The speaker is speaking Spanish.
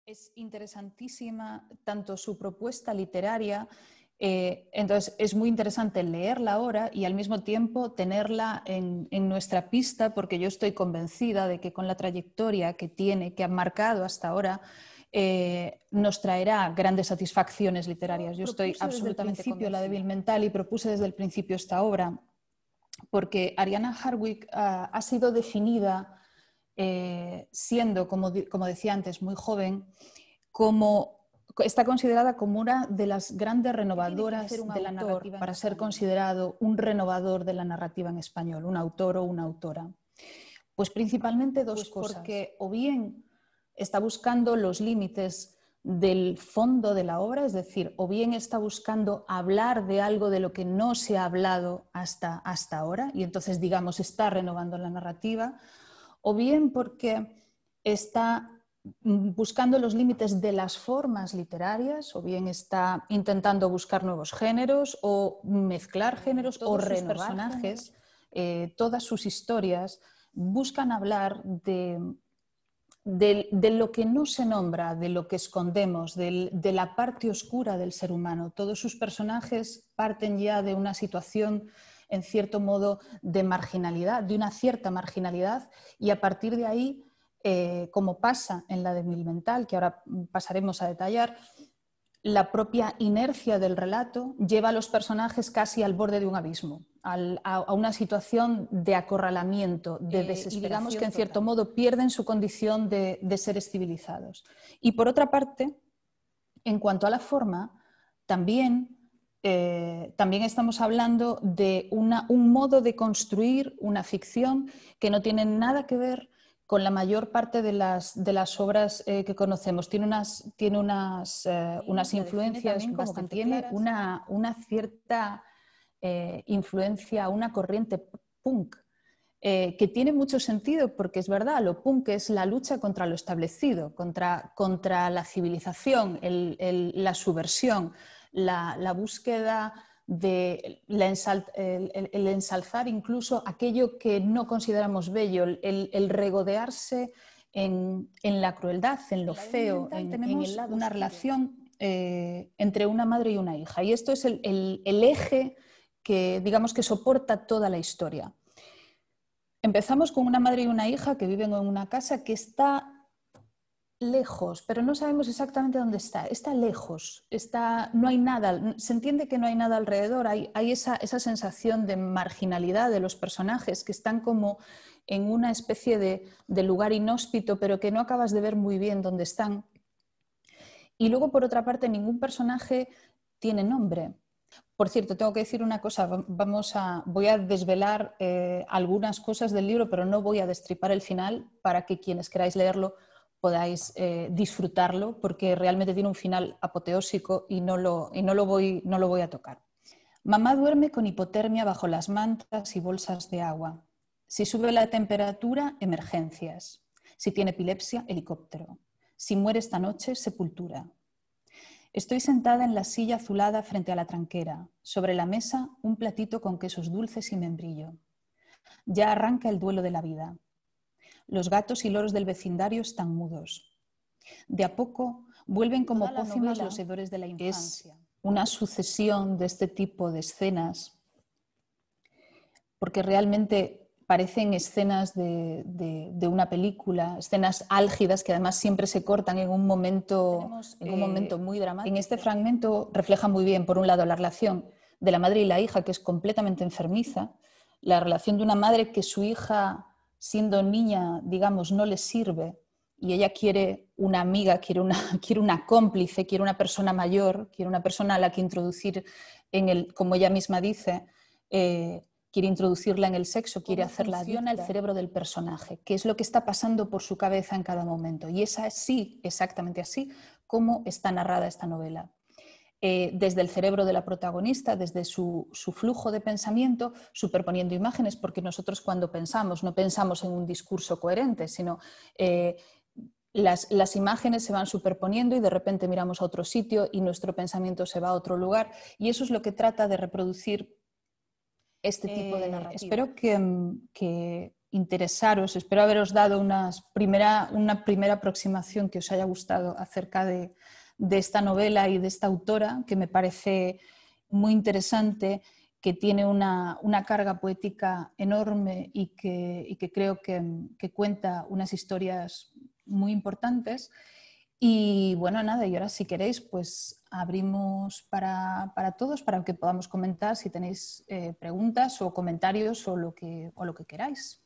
Es interesantísima tanto su propuesta literaria, entonces es muy interesante leerla ahora y al mismo tiempo tenerla en nuestra pista, porque yo estoy convencida de que con la trayectoria que tiene, que ha marcado hasta ahora, nos traerá grandes satisfacciones literarias. Yo estoy absolutamente convencida. La débil mental y propuse desde el principio esta obra porque Arianna Harwick ha sido definida siendo, como decía antes, muy joven, está considerada como una de las grandes renovadoras de la narrativa para ser considerado un renovador de la narrativa en español, un autor o una autora. Pues principalmente dos cosas. Porque o bien está buscando los límites del fondo de la obra, es decir, o bien está buscando hablar de algo de lo que no se ha hablado hasta ahora y entonces, digamos, está renovando la narrativa, o bien porque está buscando los límites de las formas literarias, o bien está intentando buscar nuevos géneros o mezclar géneros o renovar personajes, todas sus historias buscan hablar de lo que no se nombra, de lo que escondemos, de la parte oscura del ser humano. Todos sus personajes parten ya de una situación, en cierto modo, de marginalidad, de una cierta marginalidad, y a partir de ahí, como pasa en la débil mental, que ahora pasaremos a detallar, la propia inercia del relato lleva a los personajes casi al borde de un abismo, a una situación de acorralamiento, de desesperación. Y digamos que en cierto modo pierden su condición de seres civilizados. Y por otra parte, en cuanto a la forma, también estamos hablando de un modo de construir una ficción que no tiene nada que ver con la mayor parte de las obras que conocemos. Tiene unas influencias bastante claras. Tiene una cierta influencia, una corriente punk, que tiene mucho sentido porque es verdad, lo punk es la lucha contra lo establecido, contra la civilización, la subversión, la búsqueda de el ensalzar incluso aquello que no consideramos bello, el regodearse en la crueldad, en lo feo. Tenemos una relación entre una madre y una hija, y esto es el eje que, digamos, que soporta toda la historia. Empezamos con una madre y una hija que viven en una casa que está lejos, pero no sabemos exactamente dónde está. Está lejos, no hay nada, se entiende que no hay nada alrededor, hay esa sensación de marginalidad de los personajes que están como en una especie de lugar inhóspito, pero que no acabas de ver muy bien dónde están. Y luego, por otra parte, ningún personaje tiene nombre. Por cierto, tengo que decir una cosa, voy a desvelar algunas cosas del libro, pero no voy a destripar el final para que quienes queráis leerlo podáis disfrutarlo, porque realmente tiene un final apoteósico y no lo voy a tocar. Mamá duerme con hipotermia bajo las mantas y bolsas de agua. Si sube la temperatura, emergencias. Si tiene epilepsia, helicóptero. Si muere esta noche, sepultura. Estoy sentada en la silla azulada frente a la tranquera. Sobre la mesa, un platito con quesos dulces y membrillo. Ya arranca el duelo de la vida. Los gatos y loros del vecindario están mudos. De a poco vuelven como pócimas los hedores de la infancia. Es una sucesión de este tipo de escenas, porque realmente parecen escenas de una película, escenas álgidas que además siempre se cortan en un momento muy dramático. En este fragmento refleja muy bien, por un lado, la relación de la madre y la hija, que es completamente enfermiza, la relación de una madre que su hija, siendo niña, digamos, no le sirve y ella quiere una amiga, quiere una cómplice, quiere una persona mayor, quiere una persona a la que introducir como ella misma dice, quiere introducirla en el sexo, quiere hacerla adicta al cerebro del personaje, que es lo que está pasando por su cabeza en cada momento. Y es así, exactamente así, como está narrada esta novela. Desde el cerebro de la protagonista, desde su flujo de pensamiento, superponiendo imágenes, porque nosotros cuando pensamos, no pensamos en un discurso coherente, sino las imágenes se van superponiendo y de repente miramos a otro sitio y nuestro pensamiento se va a otro lugar, y eso es lo que trata de reproducir este tipo de narrativa. Espero que interesaros, espero haberos dado una primera aproximación que os haya gustado acerca de esta novela y de esta autora, que me parece muy interesante, que tiene una carga poética enorme y que creo que cuenta unas historias muy importantes. Y bueno, nada, y ahora si queréis, pues abrimos para todos, para que podamos comentar si tenéis preguntas o comentarios o lo que queráis.